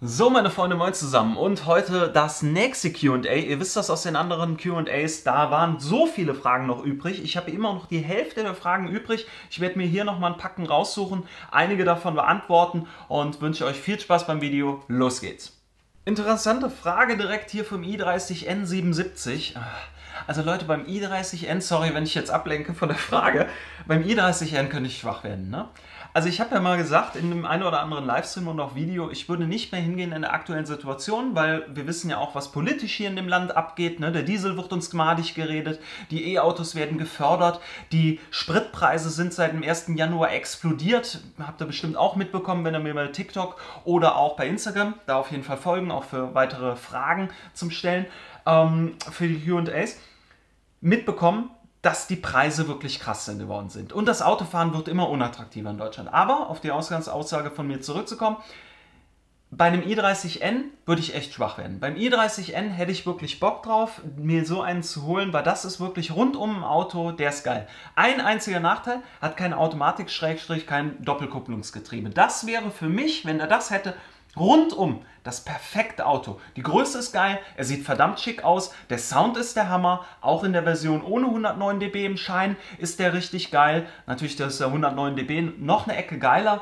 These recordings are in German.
So, meine Freunde, moin zusammen und heute das nächste Q&A. Ihr wisst das aus den anderen Q&As, da waren so viele Fragen noch übrig. Ich habe immer noch die Hälfte der Fragen übrig. Ich werde mir hier nochmal ein Packen raussuchen, einige davon beantworten und wünsche euch viel Spaß beim Video. Los geht's! Interessante Frage direkt hier vom i30N77. Also Leute, beim i30N, sorry, wenn ich jetzt ablenke von der Frage, beim i30N könnte ich schwach werden, ne? Also ich habe ja mal gesagt in dem einen oder anderen Livestream und auch Video, ich würde nicht mehr hingehen in der aktuellen Situation, weil wir wissen ja auch, was politisch hier in dem Land abgeht, ne? Der Diesel wird uns madig geredet, die E-Autos werden gefördert, die Spritpreise sind seit dem 1. Januar explodiert, habt ihr bestimmt auch mitbekommen, wenn ihr mir bei TikTok oder auch bei Instagram, da auf jeden Fall folgen, auch für weitere Fragen zum Stellen, für die Q&As, mitbekommen, dass die Preise wirklich krass geworden sind. Und das Autofahren wird immer unattraktiver in Deutschland. Aber, auf die Ausgangsaussage von mir zurückzukommen, bei einem i30N würde ich echt schwach werden. Beim i30N hätte ich wirklich Bock drauf, mir so einen zu holen, weil das ist wirklich rundum ein Auto, der ist geil. Ein einziger Nachteil, hat keine Automatik, Schrägstrich, kein Doppelkupplungsgetriebe. Das wäre für mich, wenn er das hätte, rundum das perfekte Auto. Die Größe ist geil, er sieht verdammt schick aus, der Sound ist der Hammer, auch in der Version ohne 109 dB im Schein ist der richtig geil. Natürlich ist der 109 dB noch eine Ecke geiler,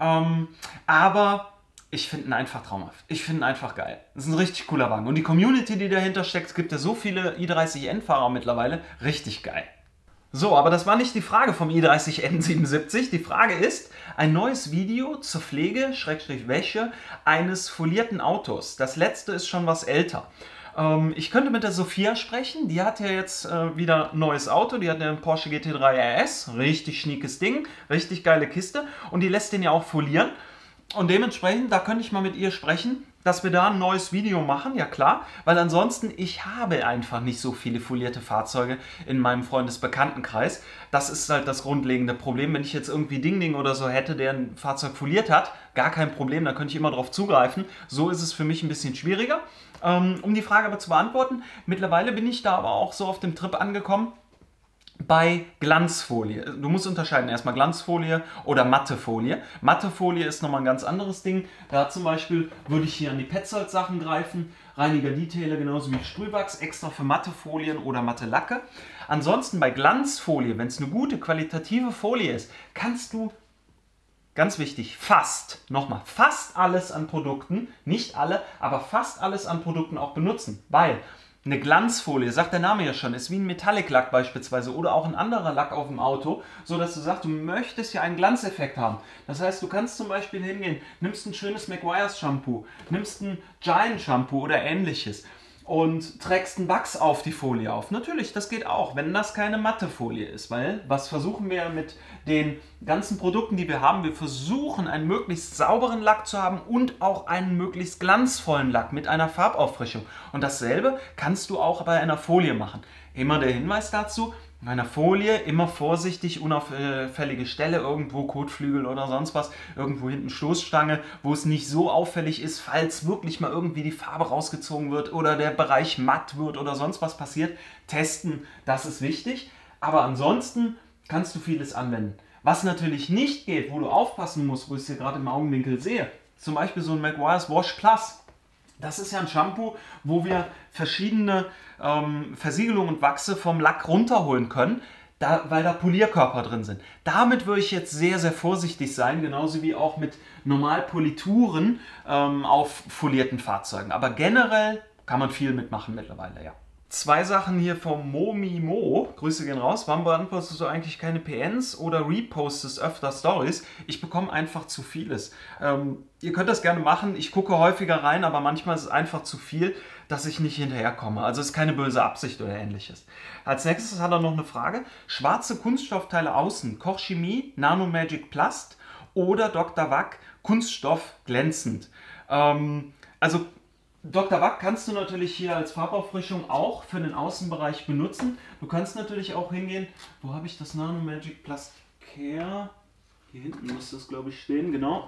aber ich finde ihn einfach traumhaft. Ich finde ihn einfach geil. Das ist ein richtig cooler Wagen. Und die Community, die dahinter steckt, es gibt ja so viele i30N-Fahrer mittlerweile, richtig geil. So, aber das war nicht die Frage vom i30N77. Die Frage ist, ein neues Video zur Pflege, Schrägstrich Wäsche, eines folierten Autos. Das letzte ist schon was älter. Ich könnte mit der Sophia sprechen, die hat ja jetzt wieder ein neues Auto, die hat ja einen Porsche GT3 RS, richtig schniekes Ding, richtig geile Kiste und die lässt den ja auch folieren. Und dementsprechend, da könnte ich mal mit ihr sprechen, dass wir da ein neues Video machen, ja klar, weil ansonsten, ich habe einfach nicht so viele folierte Fahrzeuge in meinem Freundesbekanntenkreis. Das ist halt das grundlegende Problem. Wenn ich jetzt irgendwie Ding oder so hätte, der ein Fahrzeug foliert hat, gar kein Problem, da könnte ich immer drauf zugreifen. So ist es für mich ein bisschen schwieriger. Um die Frage aber zu beantworten, mittlerweile bin ich da aber auch so auf dem Trip angekommen, bei Glanzfolie. Du musst unterscheiden, erstmal Glanzfolie oder Mattefolie. Mattefolie ist nochmal ein ganz anderes Ding. Da zum Beispiel würde ich hier an die Petzold Sachen greifen, Reiniger Detailer genauso wie Sprühwachs, extra für Mattefolien oder Matte Lacke. Ansonsten bei Glanzfolie, wenn es eine gute, qualitative Folie ist, kannst du, ganz wichtig, fast alles an Produkten, nicht alle, aber fast alles an Produkten auch benutzen, weil eine Glanzfolie, sagt der Name ja schon, ist wie ein Metallic-Lack beispielsweise oder auch ein anderer Lack auf dem Auto, so dass du sagst, du möchtest ja einen Glanzeffekt haben. Das heißt, du kannst zum Beispiel hingehen, nimmst ein schönes Meguiar's Shampoo, nimmst ein Giant Shampoo oder ähnliches und trägst einen Wachs auf die Folie auf. Natürlich, das geht auch, wenn das keine matte Folie ist, weil was versuchen wir mit den ganzen Produkten, die wir haben? Wir versuchen, einen möglichst sauberen Lack zu haben und auch einen möglichst glanzvollen Lack mit einer Farbauffrischung. Und dasselbe kannst du auch bei einer Folie machen. Immer der Hinweis dazu, bei einer Folie immer vorsichtig, unauffällige Stelle, irgendwo Kotflügel oder sonst was, irgendwo hinten Stoßstange, wo es nicht so auffällig ist, falls wirklich mal irgendwie die Farbe rausgezogen wird oder der Bereich matt wird oder sonst was passiert. Testen, das ist wichtig, aber ansonsten kannst du vieles anwenden. Was natürlich nicht geht, wo du aufpassen musst, wo ich es hier gerade im Augenwinkel sehe, zum Beispiel so ein Meguiar's Wash Plus. Das ist ja ein Shampoo, wo wir verschiedene Versiegelungen und Wachse vom Lack runterholen können, weil da Polierkörper drin sind. Damit würde ich jetzt sehr, sehr vorsichtig sein, genauso wie auch mit Normalpolituren auf folierten Fahrzeugen. Aber generell kann man viel mitmachen mittlerweile, ja. Zwei Sachen hier vom Momimo. Grüße gehen raus. Warum beantwortest du eigentlich keine PNs oder repostest öfter Stories? Ich bekomme einfach zu vieles. Ihr könnt das gerne machen. Ich gucke häufiger rein, aber manchmal ist es einfach zu viel, dass ich nicht hinterherkomme. Also es ist keine böse Absicht oder ähnliches. Als nächstes hat er noch eine Frage. Schwarze Kunststoffteile außen. Koch Chemie, Nano Magic Plast oder Dr. Wack Kunststoff glänzend. Also Dr. Wack kannst du natürlich hier als Farbauffrischung auch für den Außenbereich benutzen. Du kannst natürlich auch hingehen, wo habe ich das Nano Magic Plast Care? Hier hinten muss das, glaube ich, stehen, genau.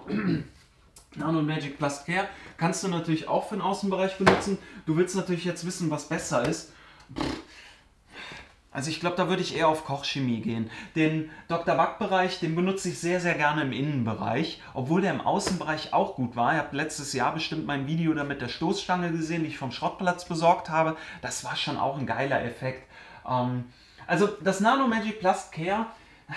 Nano Magic Plast Care kannst du natürlich auch für den Außenbereich benutzen. Du willst natürlich jetzt wissen, was besser ist. Also ich glaube, da würde ich eher auf Kochchemie gehen. Den Dr. Back-Bereich, den benutze ich sehr, sehr gerne im Innenbereich, obwohl der im Außenbereich auch gut war. Ihr habt letztes Jahr bestimmt mein Video da mit der Stoßstange gesehen, die ich vom Schrottplatz besorgt habe. Das war schon auch ein geiler Effekt. Also das Nano Magic Plast Care,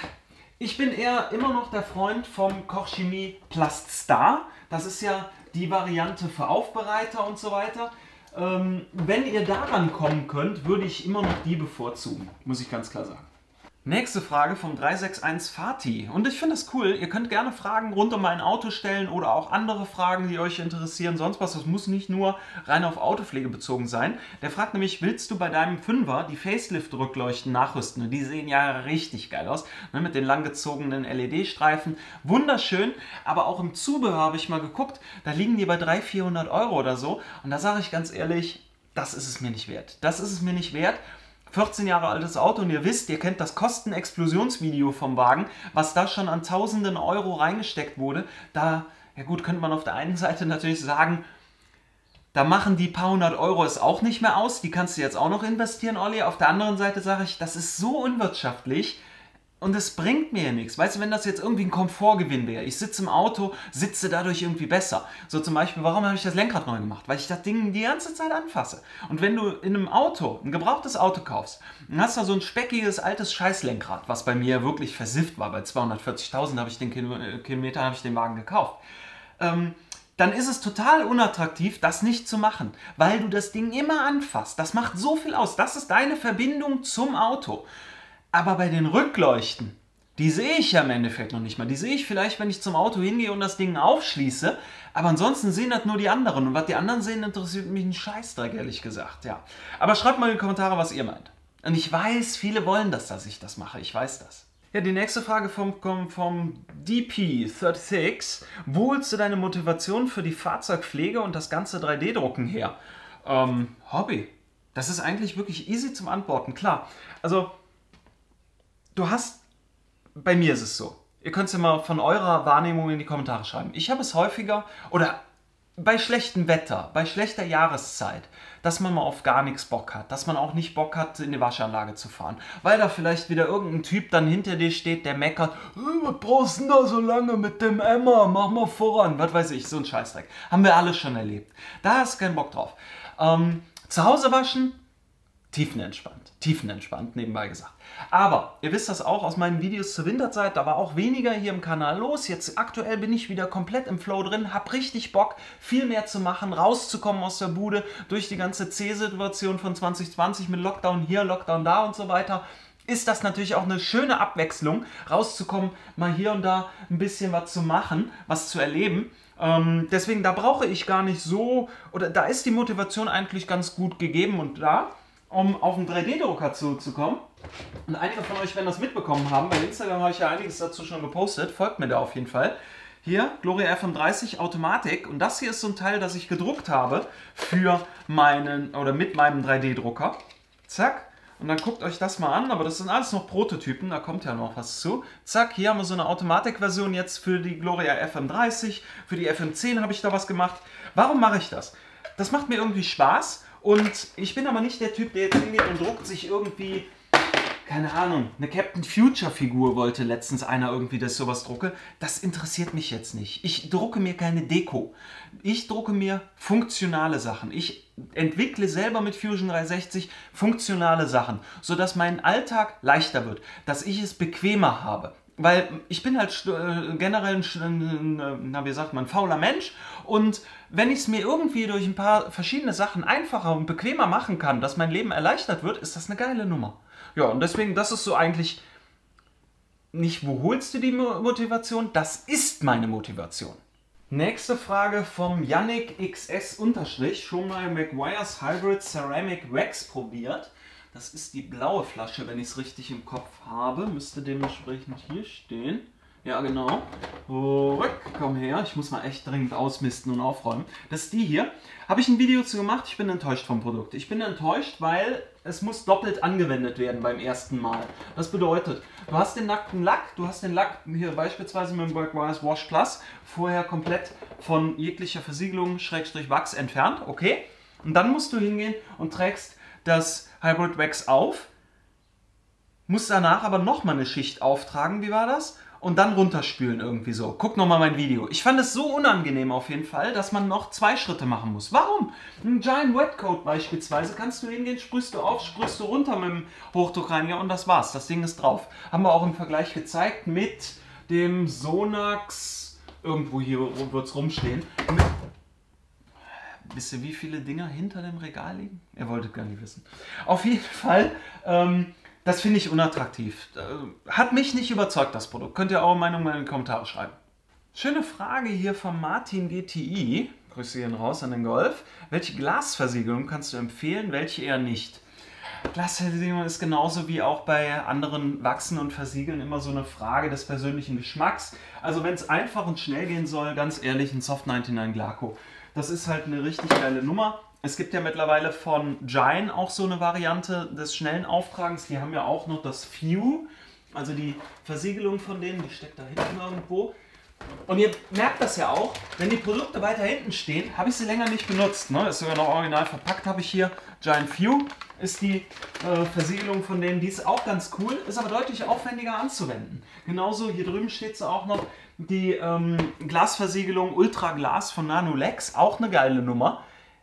ich bin eher immer noch der Freund vom Kochchemie Plast Star. Das ist ja die Variante für Aufbereiter und so weiter. Wenn ihr daran kommen könnt, würde ich immer noch die bevorzugen, muss ich ganz klar sagen. Nächste Frage vom 361 Fatih. Und ich finde das cool, ihr könnt gerne Fragen rund um mein Auto stellen oder auch andere Fragen, die euch interessieren, sonst was. Das muss nicht nur rein auf Autopflege bezogen sein. Der fragt nämlich, willst du bei deinem 5er die Facelift-Rückleuchten nachrüsten? Und die sehen ja richtig geil aus, ne, mit den langgezogenen LED-Streifen. Wunderschön, aber auch im Zubehör habe ich mal geguckt, da liegen die bei 300-400 Euro oder so. Und da sage ich ganz ehrlich, das ist es mir nicht wert. Das ist es mir nicht wert. 14 Jahre altes Auto und ihr wisst, ihr kennt das Kostenexplosionsvideo vom Wagen, was da schon an tausenden Euro reingesteckt wurde. Da, ja gut, könnte man auf der einen Seite natürlich sagen, da machen die paar hundert Euro es auch nicht mehr aus, die kannst du jetzt auch noch investieren, Olli. Auf der anderen Seite sage ich, das ist so unwirtschaftlich und es bringt mir ja nichts. Weißt du, wenn das jetzt irgendwie ein Komfortgewinn wäre, ich sitze im Auto, sitze dadurch irgendwie besser. So zum Beispiel, warum habe ich das Lenkrad neu gemacht? Weil ich das Ding die ganze Zeit anfasse. Und wenn du in einem Auto, ein gebrauchtes Auto kaufst, dann hast du so ein speckiges, altes Scheißlenkrad, was bei mir wirklich versifft war. Bei 240.000 habe ich den Kilometer habe ich den Wagen gekauft. Dann ist es total unattraktiv, das nicht zu machen, weil du das Ding immer anfasst. Das macht so viel aus. Das ist deine Verbindung zum Auto. Aber bei den Rückleuchten, die sehe ich ja im Endeffekt noch nicht mal. Die sehe ich vielleicht, wenn ich zum Auto hingehe und das Ding aufschließe. Aber ansonsten sehen das nur die anderen. Und was die anderen sehen, interessiert mich ein Scheißdreck, ehrlich gesagt. Ja. Aber schreibt mal in die Kommentare, was ihr meint. Und ich weiß, viele wollen das, dass ich das mache. Ich weiß das. Ja, die nächste Frage vom DP36. Wo holst du deine Motivation für die Fahrzeugpflege und das ganze 3D-Drucken her? Hobby. Das ist eigentlich wirklich easy zum Antworten. Klar, also du hast, bei mir ist es so, ihr könnt es ja mal von eurer Wahrnehmung in die Kommentare schreiben. Ich habe es häufiger, oder bei schlechtem Wetter, bei schlechter Jahreszeit, dass man mal auf gar nichts Bock hat, dass man auch nicht Bock hat, in die Waschanlage zu fahren, weil da vielleicht wieder irgendein Typ dann hinter dir steht, der meckert, was brauchst du denn da so lange mit dem Emmer, mach mal voran, was weiß ich, so ein Scheißdreck. Haben wir alle schon erlebt. Da hast du keinen Bock drauf. Zu Hause waschen, tiefenentspannt, nebenbei gesagt. Aber ihr wisst das auch aus meinen Videos zur Winterzeit, da war auch weniger hier im Kanal los. Jetzt aktuell bin ich wieder komplett im Flow drin, hab richtig Bock, viel mehr zu machen, rauszukommen aus der Bude durch die ganze C-Situation von 2020 mit Lockdown hier, Lockdown da und so weiter. Ist das natürlich auch eine schöne Abwechslung, rauszukommen, mal hier und da ein bisschen was zu machen, was zu erleben. Deswegen, da brauche ich gar nicht so, oder da ist die Motivation eigentlich ganz gut gegeben und da, um auf einen 3D-Drucker zu kommen. Und einige von euch werden das mitbekommen haben. Bei Instagram habe ich ja einiges dazu schon gepostet. Folgt mir da auf jeden Fall. Hier, Gloria FM30 Automatik. Und das hier ist so ein Teil, das ich gedruckt habe für meinen, oder mit meinem 3D-Drucker. Zack. Und dann guckt euch das mal an. Aber das sind alles noch Prototypen. Da kommt ja noch was zu. Zack, hier haben wir so eine Automatikversion jetzt für die Gloria FM30. Für die FM10 habe ich da was gemacht. Warum mache ich das? Das macht mir irgendwie Spaß. Und ich bin aber nicht der Typ, der jetzt hingeht und druckt sich irgendwie, keine Ahnung, eine Captain Future Figur wollte letztens einer irgendwie, dass ich sowas drucke. Das interessiert mich jetzt nicht. Ich drucke mir keine Deko. Ich drucke mir funktionale Sachen. Ich entwickle selber mit Fusion 360 funktionale Sachen, sodass mein Alltag leichter wird, dass ich es bequemer habe. Weil ich bin halt generell ein fauler Mensch und wenn ich es mir irgendwie durch ein paar verschiedene Sachen einfacher und bequemer machen kann, dass mein Leben erleichtert wird, ist das eine geile Nummer. Ja, und deswegen, das ist so eigentlich nicht, wo holst du die Motivation? Das ist meine Motivation. Nächste Frage vom Yannick XS _ schon mal Meguiar's Hybrid Ceramic Wax probiert. Das ist die blaue Flasche, wenn ich es richtig im Kopf habe. Müsste dementsprechend hier stehen. Ja, genau. Komm her. Ich muss mal echt dringend ausmisten und aufräumen. Das ist die hier. Habe ich ein Video zu gemacht. Ich bin enttäuscht vom Produkt. Ich bin enttäuscht, weil es muss doppelt angewendet werden beim ersten Mal. Das bedeutet, du hast den nackten Lack. Du hast den Lack hier beispielsweise mit dem Meguiar's Wash Plus vorher komplett von jeglicher Versiegelung / Wachs entfernt. Okay? Und dann musst du hingehen und trägst das Hybrid Wax auf, muss danach aber nochmal eine Schicht auftragen, wie war das? Und dann runterspülen irgendwie so. Guck nochmal mein Video. Ich fand es so unangenehm auf jeden Fall, dass man noch 2 Schritte machen muss. Warum? Ein Giant Wet Coat beispielsweise, kannst du hingehen, sprühst du auf, sprühst du runter mit dem Hochdruckreiniger und das war's. Das Ding ist drauf. Haben wir auch im Vergleich gezeigt mit dem Sonax, irgendwo hier wird es rumstehen. Wisst ihr, wie viele Dinger hinter dem Regal liegen? Ihr wolltet gar nicht wissen. Auf jeden Fall, das finde ich unattraktiv. Hat mich nicht überzeugt, das Produkt. Könnt ihr eure Meinung mal in die Kommentare schreiben. Schöne Frage hier von Martin GTI. Grüße gehen raus an den Golf. Welche Glasversiegelung kannst du empfehlen, welche eher nicht? Glasversiegelung ist genauso wie auch bei anderen Wachsen und Versiegeln immer so eine Frage des persönlichen Geschmacks. Also wenn es einfach und schnell gehen soll, ganz ehrlich, ein Soft 99 Glaco. Das ist halt eine richtig geile Nummer. Es gibt ja mittlerweile von Giant auch so eine Variante des schnellen Auftragens. Die haben ja auch noch das Few, also die Versiegelung von denen, die steckt da hinten irgendwo. Und ihr merkt das ja auch, wenn die Produkte weiter hinten stehen, habe ich sie länger nicht benutzt. Ne? Ist sogar noch original verpackt, habe ich hier. Giant Few ist die Versiegelung von denen, die ist auch ganz cool, ist aber deutlich aufwendiger anzuwenden. Genauso, hier drüben steht so auch noch die Glasversiegelung Ultra Glas von Nanolex, auch eine geile Nummer.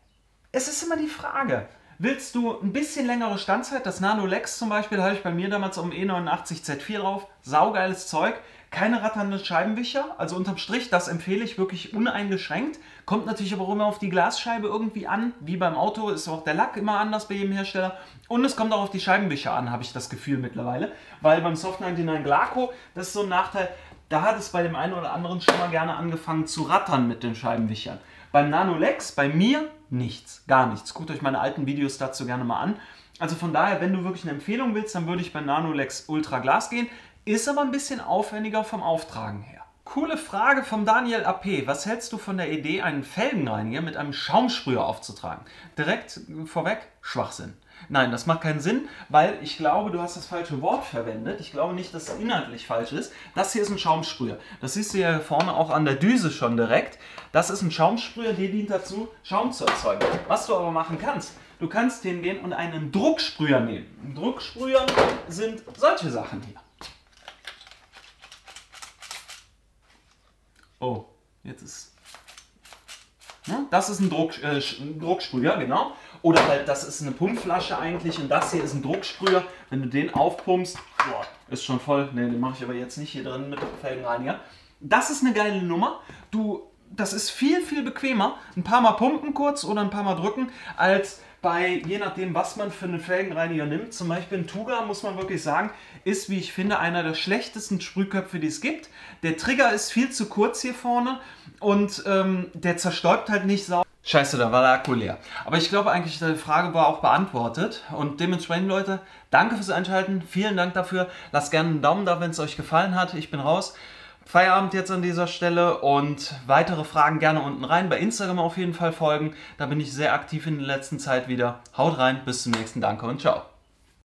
Es ist immer die Frage, willst du ein bisschen längere Standzeit? Das Nanolex zum Beispiel, da habe ich bei mir damals um E89Z4 drauf. Saugeiles Zeug. Keine ratternden Scheibenwischer. Also unterm Strich, das empfehle ich wirklich uneingeschränkt. Kommt natürlich aber auch immer auf die Glasscheibe irgendwie an. Wie beim Auto ist auch der Lack immer anders bei jedem Hersteller. Und es kommt auch auf die Scheibenwischer an, habe ich das Gefühl mittlerweile. Weil beim Soft 99 Glaco, das ist so ein Nachteil, da hat es bei dem einen oder anderen schon mal gerne angefangen zu rattern mit den Scheibenwischern. Beim Nanolex, bei mir, nichts, gar nichts. Guckt euch meine alten Videos dazu gerne mal an. Also von daher, wenn du wirklich eine Empfehlung willst, dann würde ich bei Nanolex Ultra Glas gehen. Ist aber ein bisschen aufwendiger vom Auftragen her. Coole Frage vom Daniel AP. Was hältst du von der Idee, einen Felgenreiniger mit einem Schaumsprüher aufzutragen? Direkt vorweg, Schwachsinn. Nein, das macht keinen Sinn, weil ich glaube, du hast das falsche Wort verwendet. Ich glaube nicht, dass es inhaltlich falsch ist. Das hier ist ein Schaumsprüher. Das siehst du ja vorne auch an der Düse schon direkt. Das ist ein Schaumsprüher, der dient dazu, Schaum zu erzeugen. Was du aber machen kannst, du kannst hingehen und einen Drucksprüher nehmen. Drucksprüher sind solche Sachen hier. Oh, jetzt ist... Das ist ein Drucksprüher, genau. Oder halt, das ist eine Pumpflasche eigentlich und das hier ist ein Drucksprüher. Wenn du den aufpumpst, boah, ist schon voll. Ne, den mache ich aber jetzt nicht hier drin mit dem Felgenreiniger. Das ist eine geile Nummer. Das ist viel, viel bequemer. Ein paar Mal pumpen kurz oder ein paar Mal drücken, als bei, je nachdem, was man für einen Felgenreiniger nimmt. Zum Beispiel ein Tuga, muss man wirklich sagen, ist, wie ich finde, einer der schlechtesten Sprühköpfe, die es gibt. Der Trigger ist viel zu kurz hier vorne und der zerstäubt halt nicht sauber. Scheiße, da war der Akku leer. Aber ich glaube eigentlich, die Frage war auch beantwortet. Und dementsprechend, Leute, danke fürs Einschalten. Vielen Dank dafür. Lasst gerne einen Daumen da, wenn es euch gefallen hat. Ich bin raus. Feierabend jetzt an dieser Stelle und weitere Fragen gerne unten rein. Bei Instagram auf jeden Fall folgen. Da bin ich sehr aktiv in der letzten Zeit wieder. Haut rein, bis zum nächsten. Danke und ciao.